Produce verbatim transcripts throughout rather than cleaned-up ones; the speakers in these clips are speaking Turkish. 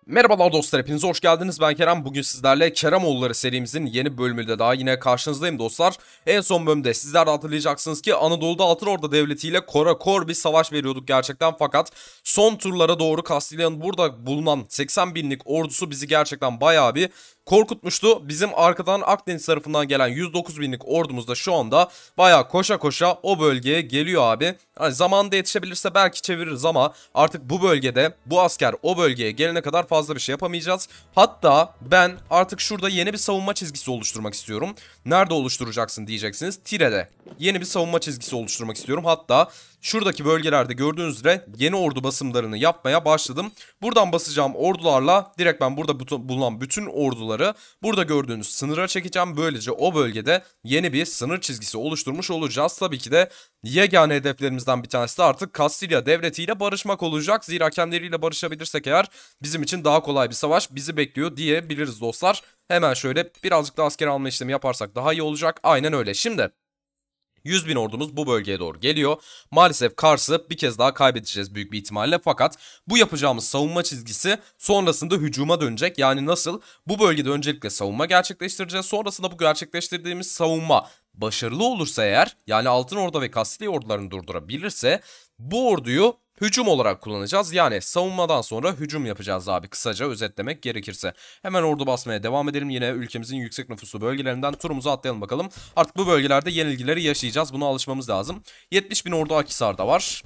Merhabalar dostlar, hepiniz hoş geldiniz. Ben Kerem. Bugün sizlerle Keremoğulları serimizin yeni bölümünde daha yine karşınızdayım dostlar. En son bölümde sizler de hatırlayacaksınız ki Anadolu'da Altınorda Devleti ile korakor bir savaş veriyorduk gerçekten. Fakat son turlara doğru Kastilya'nın burada bulunan seksen binlik ordusu bizi gerçekten bayağı bir korkutmuştu. Bizim arkadan Akdeniz tarafından gelen yüz dokuz binlik ordumuz da şu anda bayağı koşa koşa o bölgeye geliyor abi. Yani zamanında yetişebilirse belki çeviririz ama artık bu bölgede bu asker o bölgeye gelene kadar fazla bir şey yapamayacağız. Hatta ben artık şurada yeni bir savunma çizgisi oluşturmak istiyorum. Nerede oluşturacaksın diyeceksiniz. Tire'de yeni bir savunma çizgisi oluşturmak istiyorum. Hatta şuradaki bölgelerde gördüğünüz üzere yeni ordu basımlarını yapmaya başladım. Buradan basacağım ordularla direkt ben burada bulunan bütün orduları burada gördüğünüz sınıra çekeceğim. Böylece o bölgede yeni bir sınır çizgisi oluşturmuş olacağız. Tabii ki de yegane hedeflerimizden bir tanesi de artık Kastilya devletiyle barışmak olacak. Zira kendileriyle barışabilirsek eğer bizim için daha kolay bir savaş bizi bekliyor diyebiliriz dostlar. Hemen şöyle birazcık da asker alma işlemi yaparsak daha iyi olacak. Aynen öyle. Şimdi yüz bin ordumuz bu bölgeye doğru geliyor. Maalesef Kars'ı bir kez daha kaybedeceğiz büyük bir ihtimalle. Fakat bu yapacağımız savunma çizgisi sonrasında hücuma dönecek. Yani nasıl? Bu bölgede öncelikle savunma gerçekleştireceğiz. Sonrasında bu gerçekleştirdiğimiz savunma başarılı olursa eğer, yani Altınorda ve Kastilya ordularını durdurabilirse bu orduyu hücum olarak kullanacağız. Yani savunmadan sonra hücum yapacağız abi, kısaca özetlemek gerekirse. Hemen ordu basmaya devam edelim. Yine ülkemizin yüksek nüfuslu bölgelerinden turumuzu atlayalım bakalım. Artık bu bölgelerde yenilgileri yaşayacağız. Buna alışmamız lazım. yetmiş bin ordu Akhisar'da var.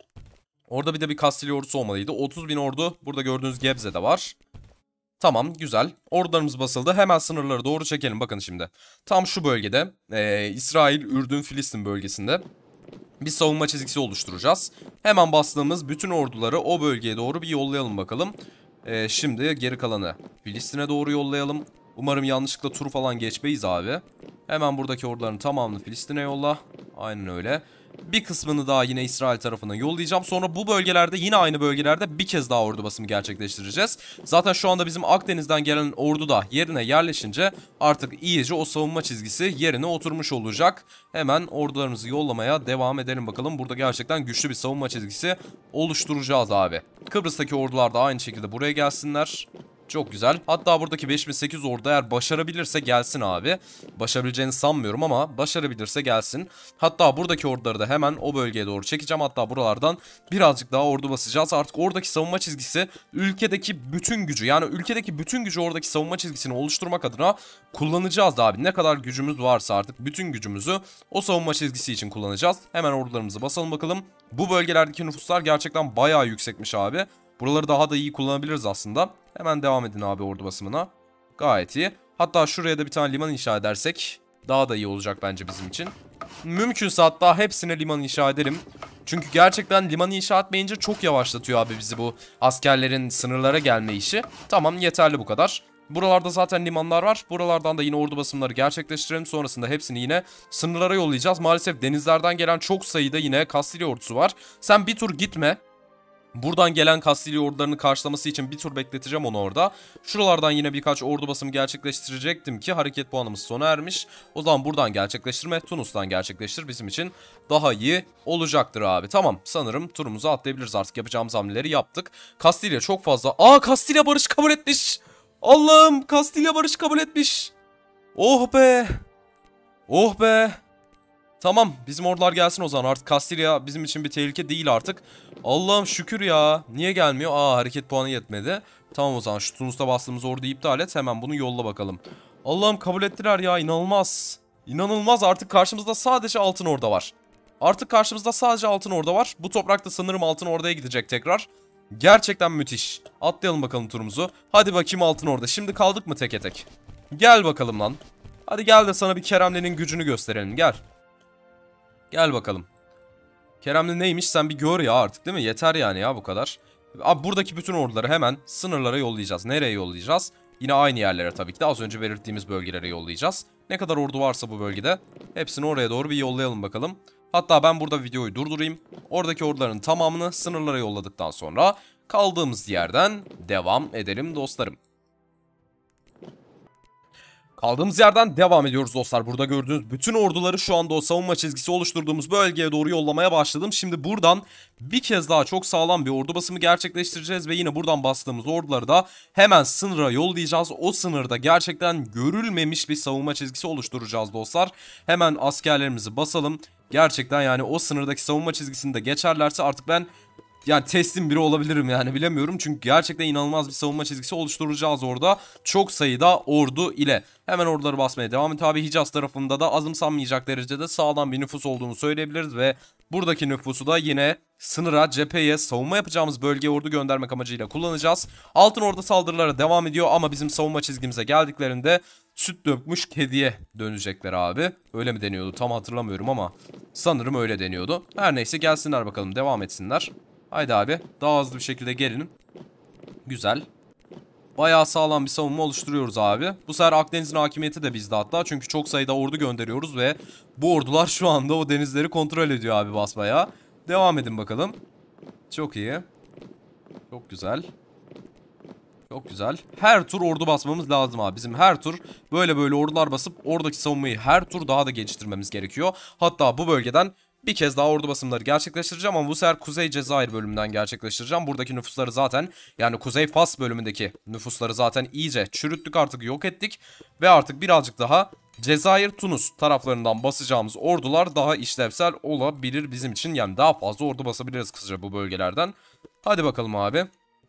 Orada bir de bir Kastilya ordusu olmalıydı. otuz bin ordu burada gördüğünüz Gebze'de var. Tamam, güzel. Ordularımız basıldı. Hemen sınırları doğru çekelim bakın şimdi. Tam şu bölgede ee, İsrail, Ürdün, Filistin bölgesinde bir savunma çizgisi oluşturacağız. Hemen bastığımız bütün orduları o bölgeye doğru bir yollayalım bakalım. Ee, şimdi geri kalanı Filistin'e doğru yollayalım. Umarım yanlışlıkla tur falan geçmeyiz abi. Hemen buradaki orduların tamamını Filistin'e yolla. Aynen öyle. Bir kısmını daha yine İsrail tarafına yollayacağım. Sonra bu bölgelerde, yine aynı bölgelerde bir kez daha ordu basımı gerçekleştireceğiz. Zaten şu anda bizim Akdeniz'den gelen ordu da yerine yerleşince artık iyice o savunma çizgisi yerine oturmuş olacak. Hemen ordularımızı yollamaya devam edelim bakalım. Burada gerçekten güçlü bir savunma çizgisi oluşturacağız abi. Kıbrıs'taki ordular da aynı şekilde buraya gelsinler. Çok güzel. Hatta buradaki beş bin sekiz yüz ordu eğer başarabilirse gelsin abi. Başarabileceğini sanmıyorum ama başarabilirse gelsin. Hatta buradaki orduları da hemen o bölgeye doğru çekeceğim. Hatta buralardan birazcık daha ordu basacağız. Artık oradaki savunma çizgisi ülkedeki bütün gücü, yani ülkedeki bütün gücü oradaki savunma çizgisini oluşturmak adına kullanacağız da abi. Ne kadar gücümüz varsa artık bütün gücümüzü o savunma çizgisi için kullanacağız. Hemen ordularımızı basalım bakalım. Bu bölgelerdeki nüfuslar gerçekten bayağı yüksekmiş abi. Buraları daha da iyi kullanabiliriz aslında. Hemen devam edin abi ordu basımına. Gayet iyi. Hatta şuraya da bir tane liman inşa edersek daha da iyi olacak bence bizim için. Mümkünse hatta hepsine liman inşa ederim. Çünkü gerçekten liman inşa etmeyince çok yavaşlatıyor abi bizi bu askerlerin sınırlara gelme işi. Tamam, yeterli bu kadar. Buralarda zaten limanlar var. Buralardan da yine ordu basımları gerçekleştirelim. Sonrasında hepsini yine sınırlara yollayacağız. Maalesef denizlerden gelen çok sayıda yine Kastilya ordusu var. Sen bir tur gitme. Buradan gelen Kastilya ordularını karşılaması için bir tur bekleteceğim onu orada. Şuralardan yine birkaç ordu basımı gerçekleştirecektim ki hareket puanımız sona ermiş. O zaman buradan gerçekleştirme, Tunus'tan gerçekleştir, bizim için daha iyi olacaktır abi. Tamam, sanırım turumuzu atlayabiliriz artık, yapacağımız hamleleri yaptık. Kastilya çok fazla. Aa, Kastilya barış kabul etmiş. Allah'ım, Kastilya barış kabul etmiş. Oh be. Oh be. Tamam, bizim ordular gelsin o zaman. Artık Kastilya bizim için bir tehlike değil artık. Allah'ım şükür ya. Niye gelmiyor? Aa, hareket puanı yetmedi. Tamam o zaman şu Tunus'ta bastığımız orduyu iptal et. Hemen bunu yolla bakalım. Allah'ım kabul ettiler ya, inanılmaz. İnanılmaz, artık karşımızda sadece Altınorda var. Artık karşımızda sadece Altınorda var. Bu toprakta sanırım Altınorda'ya gidecek tekrar. Gerçekten müthiş. Atlayalım bakalım turumuzu. Hadi bakayım Altınorda. Şimdi kaldık mı teke tek? Gel bakalım lan. Hadi gel de sana bir Keremli'nin gücünü gösterelim, gel. Gel bakalım. Keremli neymiş sen bir gör ya artık, değil mi? Yeter yani ya bu kadar. Abi buradaki bütün orduları hemen sınırlara yollayacağız. Nereye yollayacağız? Yine aynı yerlere tabii ki de, az önce belirttiğimiz bölgelere yollayacağız. Ne kadar ordu varsa bu bölgede hepsini oraya doğru bir yollayalım bakalım. Hatta ben burada videoyu durdurayım. Oradaki orduların tamamını sınırlara yolladıktan sonra kaldığımız yerden devam edelim dostlarım. Kaldığımız yerden devam ediyoruz dostlar. Burada gördüğünüz bütün orduları şu anda o savunma çizgisi oluşturduğumuz bölgeye doğru yollamaya başladım. Şimdi buradan bir kez daha çok sağlam bir ordu basımı gerçekleştireceğiz ve yine buradan bastığımız orduları da hemen sınıra yollayacağız. O sınırda gerçekten görülmemiş bir savunma çizgisi oluşturacağız dostlar. Hemen askerlerimizi basalım. Gerçekten yani o sınırdaki savunma çizgisinde geçerlerse artık ben... Yani teslim biri olabilirim yani, bilemiyorum. Çünkü gerçekten inanılmaz bir savunma çizgisi oluşturacağız orada. Çok sayıda ordu ile. Hemen orduları basmaya devam et abi. Hicaz tarafında da azımsanmayacak derecede sağlam bir nüfus olduğunu söyleyebiliriz. Ve buradaki nüfusu da yine sınıra, cepheye, savunma yapacağımız bölgeye ordu göndermek amacıyla kullanacağız. Altın Ordu saldırılara devam ediyor ama bizim savunma çizgimize geldiklerinde süt dökmüş kediye dönecekler abi. Öyle mi deniyordu tam hatırlamıyorum ama sanırım öyle deniyordu. Her neyse, gelsinler bakalım, devam etsinler. Haydi abi, daha hızlı bir şekilde gelin. Güzel. Bayağı sağlam bir savunma oluşturuyoruz abi. Bu sefer Akdeniz'in hakimiyeti de bizde hatta. Çünkü çok sayıda ordu gönderiyoruz ve bu ordular şu anda o denizleri kontrol ediyor abi basmaya. Devam edin bakalım. Çok iyi. Çok güzel. Çok güzel. Her tur ordu basmamız lazım abi. Bizim her tur böyle böyle ordular basıp oradaki savunmayı her tur daha da geliştirmemiz gerekiyor. Hatta bu bölgeden bir kez daha ordu basımları gerçekleştireceğim ama bu sefer Kuzey Cezayir bölümünden gerçekleştireceğim. Buradaki nüfusları zaten, yani Kuzey Fas bölümündeki nüfusları zaten iyice çürüttük, artık yok ettik. Ve artık birazcık daha Cezayir, Tunus taraflarından basacağımız ordular daha işlevsel olabilir bizim için. Yani daha fazla ordu basabiliriz kısaca bu bölgelerden. Hadi bakalım abi.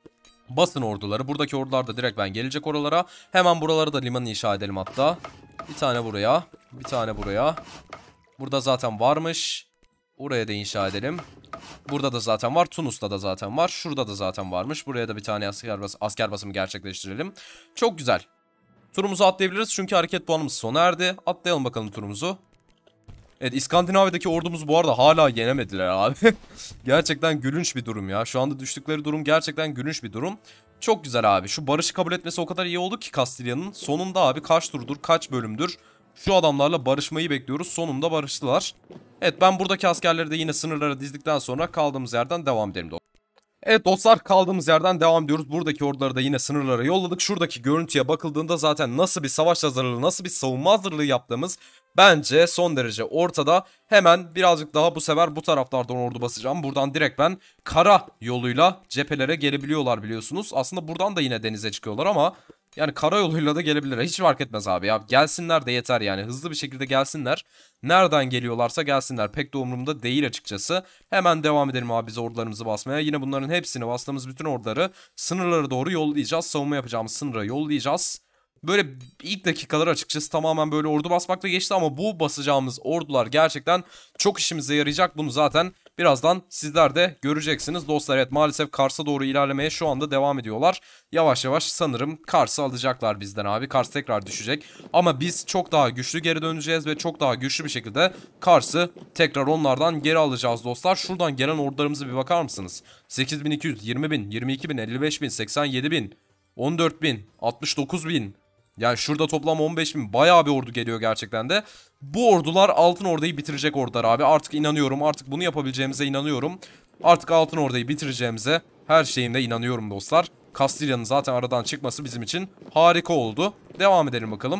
Basın orduları. Buradaki ordular da direkt ben gelecek oralara. Hemen buraları da liman inşa edelim hatta. Bir tane buraya. Bir tane buraya. Burada zaten varmış. Oraya da inşa edelim. Burada da zaten var. Tunus'ta da zaten var. Şurada da zaten varmış. Buraya da bir tane asker, bas asker basımı gerçekleştirelim. Çok güzel. Turumuzu atlayabiliriz çünkü hareket puanımız sona erdi. Atlayalım bakalım turumuzu. Evet, İskandinavya'daki ordumuz bu arada hala yenemediler abi. Gerçekten gülünç bir durum ya. Şu anda düştükleri durum gerçekten gülünç bir durum. Çok güzel abi. Şu barışı kabul etmesi o kadar iyi oldu ki Kastilya'nın. Sonunda abi kaç turdur, kaç bölümdür şu adamlarla barışmayı bekliyoruz. Sonunda barıştılar. Evet, ben buradaki askerleri de yine sınırlara dizdikten sonra kaldığımız yerden devam edelim. Evet dostlar, kaldığımız yerden devam ediyoruz. Buradaki orduları da yine sınırlara yolladık. Şuradaki görüntüye bakıldığında zaten nasıl bir savaş hazırlığı, nasıl bir savunma hazırlığı yaptığımız bence son derece ortada. Hemen birazcık daha bu sefer bu taraflardan ordu basacağım. Buradan direkt ben kara yoluyla cephelere gelebiliyorlar biliyorsunuz. Aslında buradan da yine denize çıkıyorlar ama yani karayoluyla da gelebilirler. Hiç fark etmez abi ya. Gelsinler de yeter yani. Hızlı bir şekilde gelsinler. Nereden geliyorlarsa gelsinler. Pek de umurumda değil açıkçası. Hemen devam edelim abi biz ordularımızı basmaya. Yine bunların hepsini, bastığımız bütün orduları sınırlara doğru yollayacağız. Savunma yapacağımız sınıra yollayacağız. Böyle ilk dakikalar açıkçası tamamen böyle ordu basmakla geçti ama bu basacağımız ordular gerçekten çok işimize yarayacak. Bunu zaten birazdan sizler de göreceksiniz dostlar. Evet, maalesef Kars'a doğru ilerlemeye şu anda devam ediyorlar. Yavaş yavaş sanırım Kars'ı alacaklar bizden abi. Kars tekrar düşecek. Ama biz çok daha güçlü geri döneceğiz ve çok daha güçlü bir şekilde Kars'ı tekrar onlardan geri alacağız dostlar. Şuradan gelen ordularımıza bir bakar mısınız? sekiz bin iki yüz, yirmi bin, yirmi iki bin, elli beş bin, seksen yedi bin, on dört bin, altmış dokuz bin. Yani şurada toplam on beş bin, bayağı bir ordu geliyor gerçekten de. Bu ordular Altın Ordu'yu bitirecek ordular abi. Artık inanıyorum. Artık bunu yapabileceğimize inanıyorum. Artık Altın Ordu'yu bitireceğimize her şeyimde inanıyorum dostlar. Kastilya'nın zaten aradan çıkması bizim için harika oldu. Devam edelim bakalım.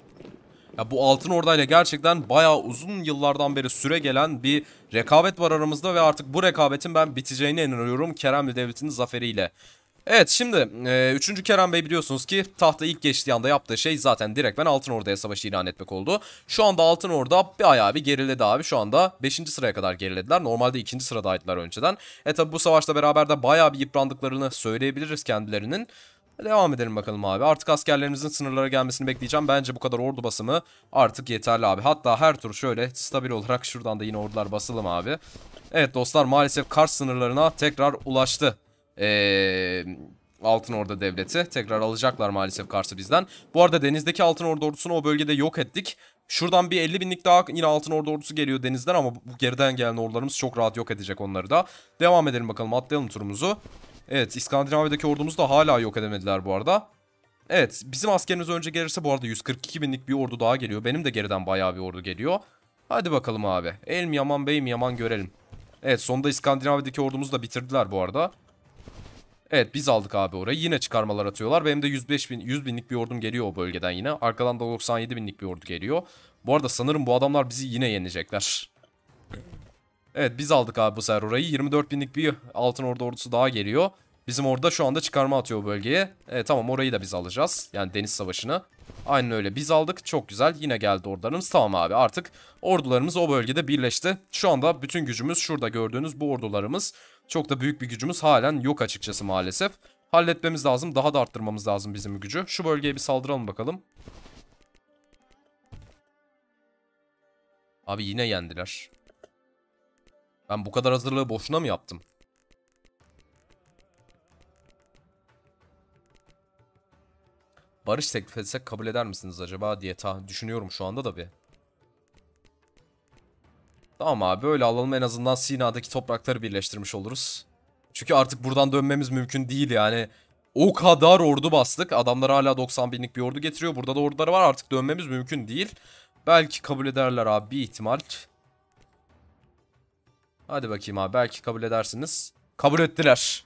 Ya bu Altın Ordu'yla gerçekten bayağı uzun yıllardan beri süre gelen bir rekabet var aramızda ve artık bu rekabetin ben biteceğine inanıyorum Keremli Devleti'nin zaferiyle. Evet, şimdi e, üçüncü Kerem Bey biliyorsunuz ki tahta ilk geçtiği anda yaptığı şey zaten direkt ben Altın Ordu'ya savaşı ilan etmek oldu. Şu anda Altın Ordu bayağı bir geriledi abi. Şu anda beşinci sıraya kadar gerilediler. Normalde ikinci sıradaydılar önceden. E tabi bu savaşla beraber de bayağı bir yıprandıklarını söyleyebiliriz kendilerinin. Devam edelim bakalım abi. Artık askerlerimizin sınırlara gelmesini bekleyeceğim. Bence bu kadar ordu basımı artık yeterli abi. Hatta her tur şöyle stabil olarak şuradan da yine ordular basalım abi. Evet dostlar, maalesef Kars sınırlarına tekrar ulaştı. Ee, Altın Ordu Devleti. Tekrar alacaklar maalesef Kars'ı bizden. Bu arada denizdeki Altın Ordu ordusunu o bölgede yok ettik. Şuradan bir elli binlik daha yine Altın Ordu ordusu geliyor denizden ama bu geriden gelen ordularımız çok rahat yok edecek onları da. Devam edelim bakalım, atlayalım turumuzu. Evet, İskandinavya'daki ordumuzu da hala yok edemediler bu arada. Evet, bizim askerimiz önce gelirse bu arada yüz kırk iki binlik bir ordu daha geliyor. Benim de geriden bayağı bir ordu geliyor. Hadi bakalım abi. El mi yaman bey mi yaman görelim. Evet, sonunda İskandinavya'daki ordumuzu da bitirdiler bu arada. Evet, biz aldık abi orayı. Yine çıkarmalar atıyorlar. Benim de yüz beş bin, yüz binlik bir ordum geliyor o bölgeden yine. Arkadan da doksan yedi binlik bir ordu geliyor. Bu arada sanırım bu adamlar bizi yine yenecekler. Evet, biz aldık abi bu sefer orayı. yirmi dört binlik bir altın ordu ordusu daha geliyor. Bizim orada şu anda çıkarma atıyor o bölgeye. Evet, tamam, orayı da biz alacağız. Yani deniz savaşını. Aynen öyle, biz aldık. Çok güzel. Yine geldi ordularımız. Tamam abi, artık ordularımız o bölgede birleşti. Şu anda bütün gücümüz şurada gördüğünüz bu ordularımız. Çok da büyük bir gücümüz halen yok açıkçası maalesef. Halletmemiz lazım. Daha da arttırmamız lazım bizim gücü. Şu bölgeye bir saldıralım bakalım. Abi yine yendiler. Ben bu kadar hazırlığı boşuna mı yaptım? Barış teklif etsek kabul eder misiniz acaba diye ta düşünüyorum şu anda da bir. Tamam abi, böyle alalım, en azından Sina'daki toprakları birleştirmiş oluruz. Çünkü artık buradan dönmemiz mümkün değil yani. O kadar ordu bastık. Adamlar hala doksan binlik bir ordu getiriyor. Burada da orduları var, artık dönmemiz mümkün değil. Belki kabul ederler abi, bir ihtimal. Hadi bakayım abi, belki kabul edersiniz. Kabul ettiler.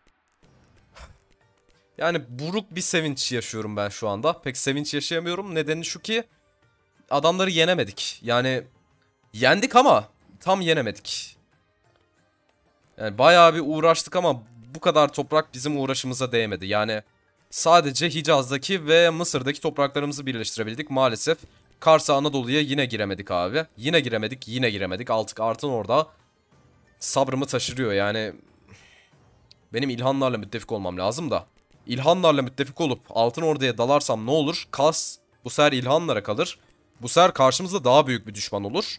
Yani buruk bir sevinç yaşıyorum ben şu anda. Pek sevinç yaşayamıyorum. Nedeni şu ki adamları yenemedik. Yani yendik ama tam yenemedik. Yani bayağı bir uğraştık ama bu kadar toprak bizim uğraşımıza değmedi. Yani sadece Hicaz'daki ve Mısır'daki topraklarımızı birleştirebildik. Maalesef Kars'a, Anadolu'ya yine giremedik abi. Yine giremedik, yine giremedik. Altık Artın orada sabrımı taşırıyor yani. Benim İlhanlarla müttefik olmam lazım da. İlhanlarla müttefik olup Altın Ordu'ya dalarsam ne olur? Kars bu sefer İlhanlara kalır. Bu sefer karşımızda daha büyük bir düşman olur.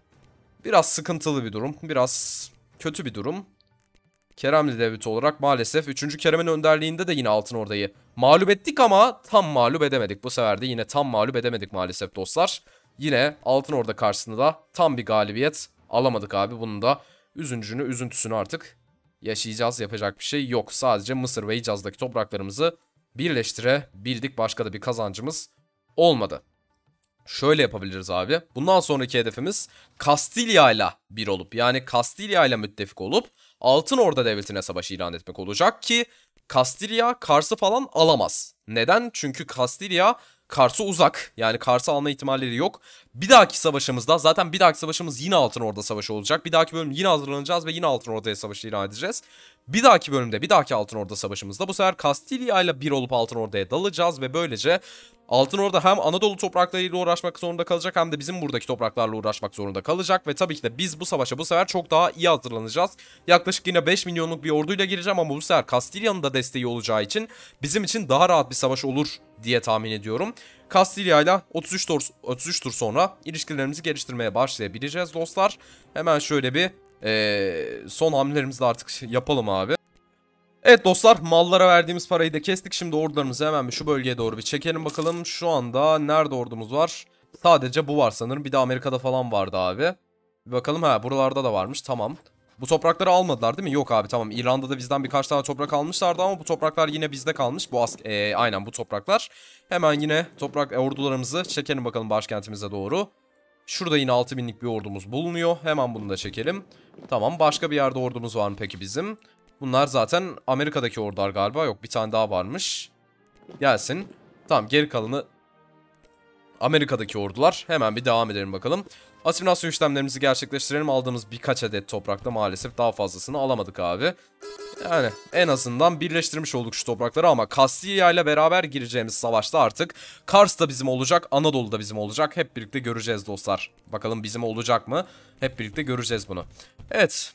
Biraz sıkıntılı bir durum. Biraz kötü bir durum. Keremli devleti olarak maalesef üçüncü. Kerem'in önderliğinde de yine Altın Ordu'yu mağlup ettik ama tam mağlup edemedik. Bu sefer de yine tam mağlup edemedik maalesef dostlar. Yine Altın Ordu karşısında da tam bir galibiyet alamadık abi. Bunun da üzüncünü, üzüntüsünü artık yaşayacağız. Yapacak bir şey yok. Sadece Mısır ve Hicaz'daki topraklarımızı birleştirebildik. Başka da bir kazancımız olmadı. Şöyle yapabiliriz abi. Bundan sonraki hedefimiz Kastilya ile bir olup, yani Kastilya ile müttefik olup Altın Orda Devleti'ne savaş ilan etmek olacak ki Kastilya Kars'ı falan alamaz. Neden? Çünkü Kastilya Kars'a uzak. Yani Kars'ı alma ihtimalleri yok. Bir dahaki savaşımızda, zaten bir dahaki savaşımız yine Altın Orda Savaşı olacak. Bir dahaki bölüm yine hazırlanacağız ve yine Altın Orda'ya savaşı ilan edeceğiz. Bir dahaki bölümde, bir dahaki Altın Orda Savaşımızda bu sefer Kastilya ile bir olup Altın Orda'ya dalacağız ve böylece Altın Orda hem Anadolu topraklarıyla uğraşmak zorunda kalacak hem de bizim buradaki topraklarla uğraşmak zorunda kalacak. Ve tabii ki de biz bu savaşa bu sefer çok daha iyi hazırlanacağız. Yaklaşık yine beş milyonluk bir orduyla gireceğim ama bu sefer Kastilya'nın da desteği olacağı için bizim için daha rahat bir savaş olur diye tahmin ediyorum. Kastilya ile otuz üç tur, otuz üç tur sonra ilişkilerimizi geliştirmeye başlayabileceğiz dostlar. Hemen şöyle bir ee, son hamlelerimizi de artık yapalım abi. Evet dostlar, mallara verdiğimiz parayı da kestik. Şimdi ordularımızı hemen bir şu bölgeye doğru bir çekelim bakalım. Şu anda nerede ordumuz var? Sadece bu var sanırım. Bir de Amerika'da falan vardı abi. Bir bakalım, ha buralarda da varmış, tamam. Bu toprakları almadılar değil mi? Yok abi, tamam. İrlanda'da bizden birkaç tane toprak almışlardı ama bu topraklar yine bizde kalmış. Bu as e, aynen bu topraklar. Hemen yine toprak e, ordularımızı çekelim bakalım başkentimize doğru. Şurada yine altı binlik bir ordumuz bulunuyor. Hemen bunu da çekelim. Tamam, başka bir yerde ordumuz var mı peki bizim? Bunlar zaten Amerika'daki ordular galiba. Yok, bir tane daha varmış. Gelsin. Tamam, geri kalanı Amerika'daki ordular. Hemen bir devam edelim bakalım. Asimilasyon işlemlerimizi gerçekleştirelim. Aldığımız birkaç adet toprakta maalesef daha fazlasını alamadık abi. Yani en azından birleştirmiş olduk şu toprakları ama Kastilya ile beraber gireceğimiz savaşta artık Kars da bizim olacak, Anadolu da bizim olacak. Hep birlikte göreceğiz dostlar. Bakalım bizim olacak mı? Hep birlikte göreceğiz bunu. Evet.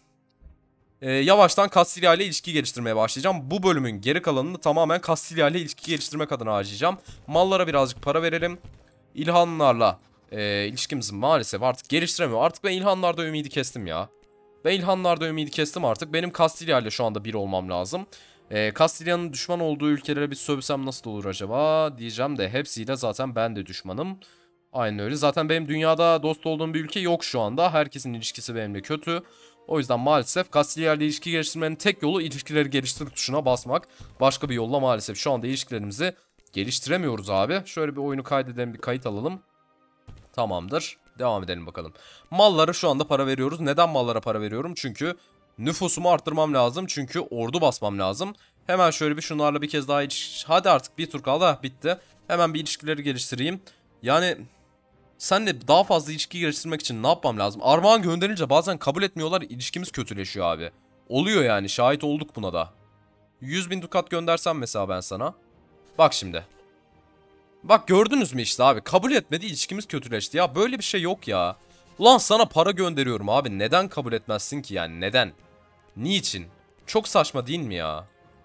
Ee, yavaştan Kastilya ile ilişki geliştirmeye başlayacağım. Bu bölümün geri kalanını tamamen Kastilya ile ilişki geliştirmek adına harcayacağım. Mallara birazcık para verelim. İlhanlarla e, ilişkimizi maalesef artık geliştiremiyor. Artık ben İlhanlarda ümidi kestim ya. Ben İlhanlarda ümidi kestim artık. Benim Kastilya ile şu anda bir olmam lazım. E, Kastilya'nın düşman olduğu ülkelere bir sövsem nasıl olur acaba diyeceğim de hepsiyle zaten ben de düşmanım. Aynen öyle. Zaten benim dünyada dost olduğum bir ülke yok şu anda. Herkesin ilişkisi benimle kötü. O yüzden maalesef Kastilya ile ilişki geliştirmenin tek yolu ilişkileri geliştir tuşuna basmak. Başka bir yolla maalesef şu anda ilişkilerimizi geliştiremiyoruz abi. Şöyle bir oyunu kaydedelim, bir kayıt alalım. Tamamdır. Devam edelim bakalım. Mallara şu anda para veriyoruz. Neden mallara para veriyorum? Çünkü nüfusumu arttırmam lazım. Çünkü ordu basmam lazım. Hemen şöyle bir şunlarla bir kez daha iş... Hadi artık bir tur kaldı. Ha, bitti. Hemen bir ilişkileri geliştireyim. Yani senle daha fazla ilişki geliştirmek için ne yapmam lazım? Armağan gönderince bazen kabul etmiyorlar. İlişkimiz kötüleşiyor abi. Oluyor yani. Şahit olduk buna da. yüz bin dukat göndersem mesela ben sana. Bak şimdi. Bak gördünüz mü işte abi. Kabul etmedi, ilişkimiz kötüleşti. Ya böyle bir şey yok ya. Ulan sana para gönderiyorum abi. Neden kabul etmezsin ki yani? Neden? Niçin? Çok saçma değil mi ya?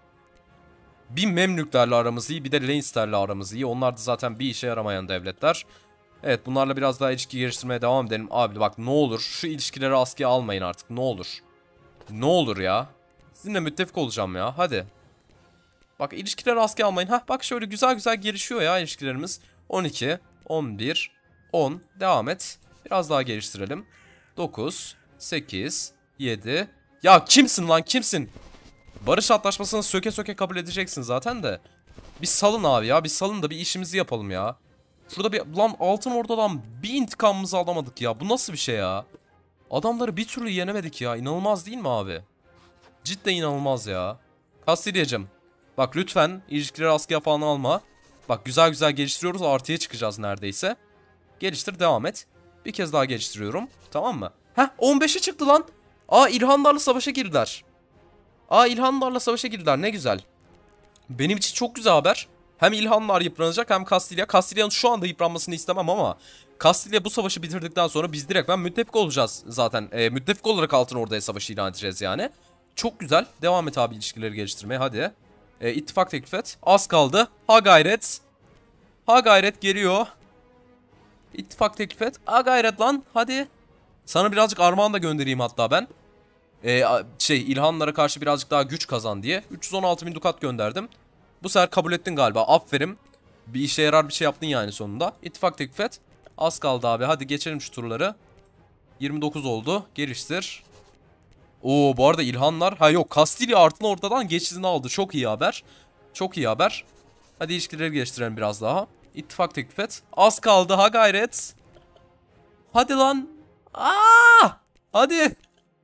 Bir Memlüklerle aramız iyi, bir de Lannister'le aramız iyi. Onlar da zaten bir işe yaramayan devletler. Evet, bunlarla biraz daha ilişki geliştirmeye devam edelim. Abi bak ne olur şu ilişkileri askıya almayın artık, ne olur. Ne olur ya. Sizinle müttefik olacağım ya, hadi. Bak ilişkileri askıya almayın. Hah bak şöyle güzel güzel gelişiyor ya ilişkilerimiz. on iki, on bir, on. Devam et. Biraz daha geliştirelim. dokuz, sekiz, yedi. Ya kimsin lan, kimsin? Barış antlaşmasını söke söke kabul edeceksin zaten de. Bir salın abi ya, bir salın da bir işimizi yapalım ya. Şurada bir lan Altın Ordu'dan bir intikamımızı alamadık ya. Bu nasıl bir şey ya? Adamları bir türlü yenemedik ya. İnanılmaz değil mi abi? Cidden inanılmaz ya. Kastilyacım. Bak lütfen ilişkileri askıya falan alma. Bak güzel güzel geliştiriyoruz. Artıya çıkacağız neredeyse. Geliştir, devam et. Bir kez daha geliştiriyorum. Tamam mı? Heh, on beşe çıktı lan. Aa, İlhanlarla savaşa girdiler. Aa, İlhanlarla savaşa girdiler, ne güzel. Benim için çok güzel haber. Hem İlhanlar yıpranacak hem Kastilya. Kastilya'nın şu anda yıpranmasını istemem ama Kastilya bu savaşı bitirdikten sonra biz direkt ben müttefik olacağız zaten. E, müttefik olarak Altın Ordu'ya savaşı ilan edeceğiz yani. Çok güzel. Devam et abi ilişkileri geliştirmeye, hadi. E, ittifak teklif et. Az kaldı. Ha gayret. Ha gayret geliyor. İttifak teklif et. Ha gayret lan, hadi. Sana birazcık armağan da göndereyim hatta ben. Ee, şey İlhanlara karşı birazcık daha güç kazan diye. üç yüz on altı bin dukat gönderdim. Bu sefer kabul ettin galiba. Aferin. Bir işe yarar bir şey yaptın yani sonunda. İttifak teklif et. Az kaldı abi. Hadi geçelim şu turları. yirmi dokuz oldu. Geliştir. Oo, bu arada İlhanlar. Ha yok, Kastilya Altın Ordu'dan geçişini aldı. Çok iyi haber. Çok iyi haber. Hadi ilişkileri geliştirelim biraz daha. İttifak teklif et. Az kaldı, ha gayret. Hadi lan. Aa! Hadi.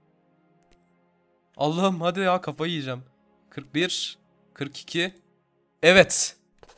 Allah'ım hadi ya, kafayı yiyeceğim. kırk bir, kırk iki. Evet.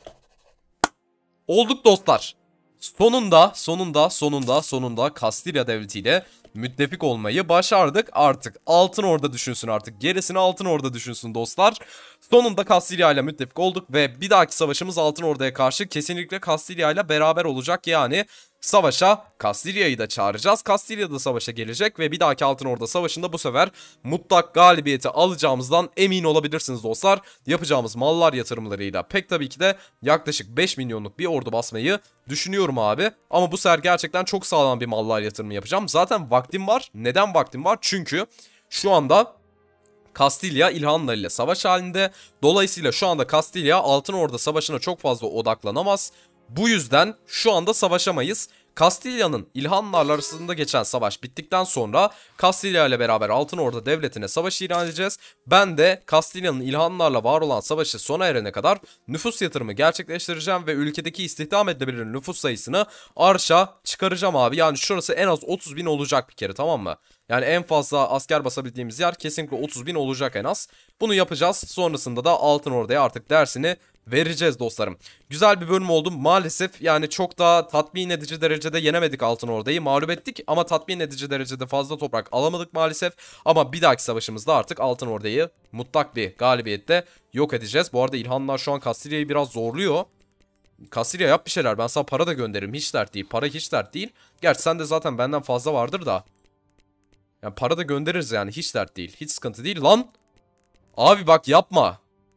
Olduk dostlar. Sonunda, sonunda, sonunda, sonunda Kastilya devletiyle müttefik olmayı başardık. Artık Altın Orda düşünsün artık. Gerisini Altın Orda düşünsün dostlar. Sonunda Kastilya ile müttefik olduk ve bir dahaki savaşımız Altın Orda'ya karşı kesinlikle Kastilya ile beraber olacak. Yani savaşa Kastilya'yı da çağıracağız. Kastilya da savaşa gelecek ve bir dahaki Altın Orda savaşında bu sefer mutlak galibiyeti alacağımızdan emin olabilirsiniz dostlar. Yapacağımız mallar yatırımlarıyla pek tabii ki de yaklaşık beş milyonluk bir ordu basmayı düşünüyorum abi. Ama bu sefer gerçekten çok sağlam bir mallar yatırımı yapacağım. Zaten vaktim var. Neden vaktim var? Çünkü şu anda Kastilya İlhanlar ile savaş halinde. Dolayısıyla şu anda Kastilya Altın Orda savaşına çok fazla odaklanamaz. Bu yüzden şu anda savaşamayız. Kastilya'nın İlhanlarla arasında geçen savaş bittikten sonra Kastilya ile beraber Altın Orda devletine savaş ilan edeceğiz. Ben de Kastilya'nın İlhanlarla var olan savaşı sona erene kadar nüfus yatırımı gerçekleştireceğim ve ülkedeki istihdam edilebilir nüfus sayısını arşa çıkaracağım abi. Yani şurası en az otuz bin olacak bir kere, tamam mı? Yani en fazla asker basabildiğimiz yer kesinlikle otuz bin olacak en az. Bunu yapacağız. Sonrasında da Altın Orda'ya artık dersini vereceğiz dostlarım. Güzel bir bölüm oldu. Maalesef yani çok daha tatmin edici derecede yenemedik Altın Orda'yı. Mağlup ettik ama tatmin edici derecede fazla toprak alamadık maalesef. Ama bir dahaki savaşımızda artık Altın Orda'yı mutlak bir galibiyette yok edeceğiz. Bu arada İlhanlar şu an Kastilya'yı biraz zorluyor. Kastilya yap bir şeyler. Ben sana para da gönderirim. Hiç dert değil. Para hiç dert değil. Gerçi sen de zaten benden fazla vardır da. Yani para da göndeririz yani. Hiç dert değil. Hiç sıkıntı değil lan. Abi bak yapma.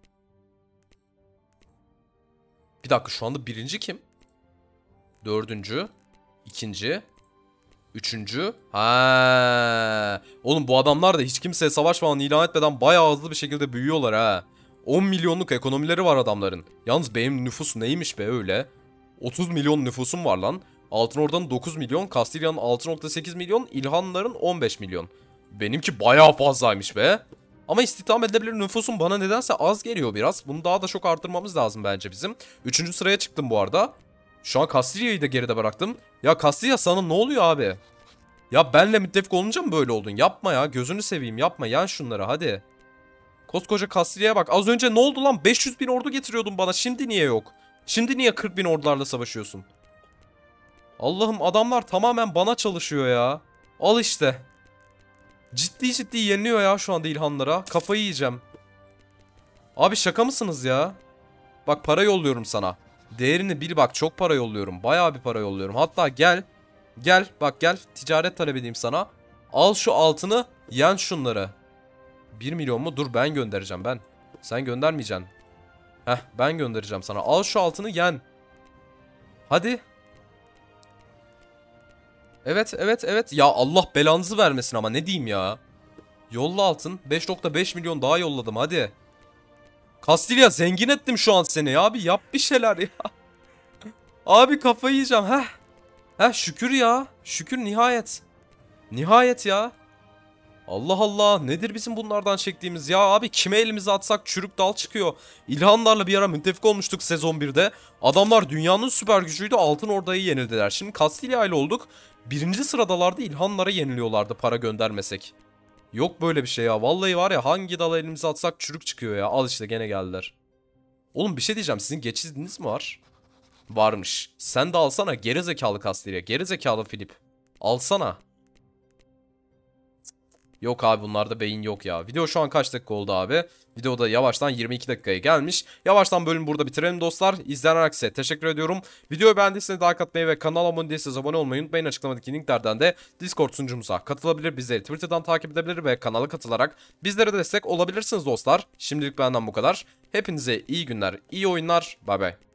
Bir dakika, şu anda birinci kim? Dördüncü. İkinci. Üçüncü. Ha. Oğlum bu adamlar da hiç kimseye savaş falan ilan etmeden bayağı hızlı bir şekilde büyüyorlar ha. on milyonluk ekonomileri var adamların. Yalnız benim nüfus neymiş be öyle? otuz milyon nüfusum var lan. Altın Orda'nın dokuz milyon, Kastilya'nın altı nokta sekiz milyon, İlhanların on beş milyon. Benimki bayağı fazlaymış be. Ama istihdam edilebilir nüfusum bana nedense az geliyor biraz. Bunu daha da çok arttırmamız lazım bence bizim. Üçüncü sıraya çıktım bu arada. Şu an Kastilya'yı da geride bıraktım. Ya Kastilya sana ne oluyor abi? Ya benle müttefik olunca mı böyle oldun? Yapma ya, gözünü seveyim, yapma, yan şunları hadi. Koskoca Kastilya'ya bak. Az önce ne oldu lan? beş yüz bin ordu getiriyordun bana. Şimdi niye yok? Şimdi niye kırk bin ordularla savaşıyorsun? Allah'ım, adamlar tamamen bana çalışıyor ya. Al işte. Ciddi ciddi yeniliyor ya şu anda İlhanlara. Kafayı yiyeceğim. Abi şaka mısınız ya? Bak, para yolluyorum sana. Değerini bil bak, çok para yolluyorum. Bayağı bir para yolluyorum. Hatta gel. Gel bak, gel. Ticaret talep edeyim sana. Al şu altını. Yen şunları. bir milyon mu? Dur, ben göndereceğim ben. Sen göndermeyeceksin. Heh, ben göndereceğim sana. Al şu altını, yen. Hadi. Evet evet evet. Ya Allah belanızı vermesin ama ne diyeyim ya. Yolla altın. beş nokta beş milyon daha yolladım, hadi. Kastilya, zengin ettim şu an seni ya. Abi yap bir şeyler ya. Abi kafayı yiyeceğim. Heh. Heh, şükür ya. Şükür, nihayet. Nihayet ya. Allah Allah, nedir bizim bunlardan çektiğimiz ya abi, kime elimize atsak çürük dal çıkıyor. İlhanlarla bir ara müttefik olmuştuk sezon birde. Adamlar dünyanın süper gücüydü, Altın Ordu'yu yenildiler. Şimdi Kastilya ile olduk. Birinci sıradalardı, İlhanlara yeniliyorlardı para göndermesek. Yok böyle bir şey ya, vallahi var ya, hangi dala elimize atsak çürük çıkıyor ya. Al işte, gene geldiler. Oğlum bir şey diyeceğim, sizin geç izniniz mi var? Varmış. Sen de alsana gerizekalı Kastilya, gerizekalı Filip. Alsana. Yok abi, bunlarda beyin yok ya. Video şu an kaç dakika oldu abi? Videoda yavaştan yirmi iki dakikaya gelmiş. Yavaştan bölümü burada bitirelim dostlar. İzleyen herkese teşekkür ediyorum. Videoyu beğendiyseniz like atmayı ve kanala abone değilseniz abone olmayı unutmayın. Açıklamadaki linklerden de Discord sunucumuza katılabilir, bizleri Twitter'dan takip edebilir ve kanala katılarak bizlere destek olabilirsiniz dostlar. Şimdilik benden bu kadar. Hepinize iyi günler, iyi oyunlar. Bay bay.